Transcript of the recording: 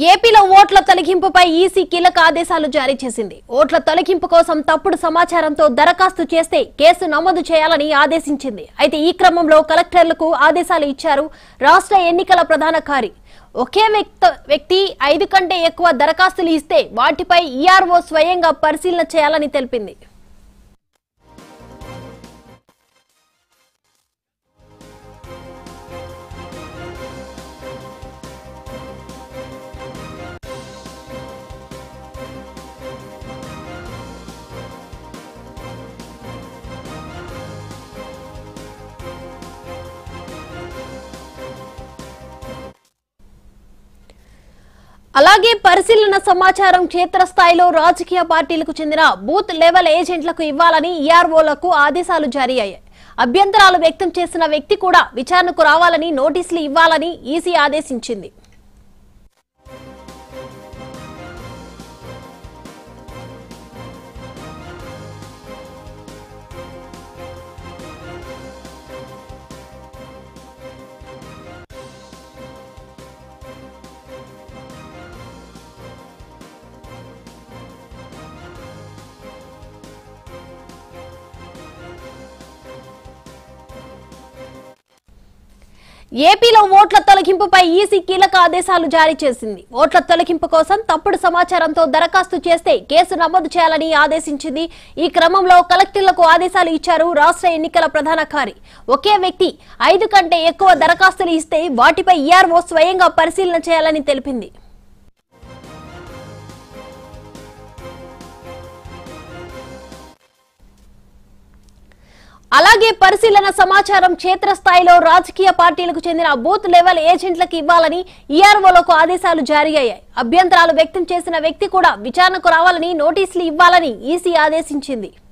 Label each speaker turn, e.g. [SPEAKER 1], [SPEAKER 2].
[SPEAKER 1] ఏపీలో ఓట్ల తొలగింపుపై ఈసీ కీలక ఆదేశాలు జారీ చేసింది. ఓట్ల తొలగింపు కోసం తప్పుడు సమాచారంతో దరఖాస్తు చేస్తే కేసు నమోదు చేయాలని ఆదేశించింది. అయితే ఈ క్రమంలో కలెక్టర్లకు ఆదేశాలు ఇచ్చారు రాష్ట్ర ఎన్నికల ప్రధానాధికారి. ఒకే వ్యక్తి 5 కంటే ఎక్కువ దరఖాస్తులు ఇస్తే వాటిపై ఈఆర్ఓ స్వయంగా పరిశీలన చేయాలని తెలిపింది. అలాగే పరిశీలన సమాచారం క్షేత్రస్థాయిలో రాజకీయ పార్టీలకు చెందిన బూత్ లెవెల్ ఏజెంట్లకు ఇవ్వాలని ఈఆర్ఓలకు ఆదేశాలు జారీ అయ్యాయి. అభ్యంతరాలు వ్యక్తం చేసిన వ్యక్తి కూడా విచారణకు రావాలని నోటీసులు ఇవ్వాలని ఈసీ ఆదేశించింది. ఏపీలో ఓట్ల తొలగింపుపై ఈసీ కీలక ఆదేశాలు జారీ చేసింది. ఓట్ల తొలగింపు కోసం తప్పుడు సమాచారంతో దరఖాస్తు చేస్తే కేసు నమోదు చేయాలని ఆదేశించింది. ఈ క్రమంలో కలెక్టర్లకు ఆదేశాలు ఇచ్చారు రాష్ట్ర ఎన్నికల ప్రధానాధికారి. ఒకే వ్యక్తి 5 కంటే ఎక్కువ దరఖాస్తులు ఇస్తే వాటిపై ఈఆర్ఓ స్వయంగా పరిశీలన చేయాలని తెలిపింది. అలాగే పరిశీలన సమాచారం క్షేత్రస్థాయిలో రాజకీయ పార్టీలకు చెందిన బూత్ లెవెల్ ఏజెంట్లకు ఇవ్వాలని ఈఆర్ఓలకు ఆదేశాలు జారీ అయ్యాయి. అభ్యంతరాలు వ్యక్తం చేసిన వ్యక్తి కూడా విచారణకు రావాలని నోటీసులు ఇవ్వాలని ఈసీ ఆదేశించింది.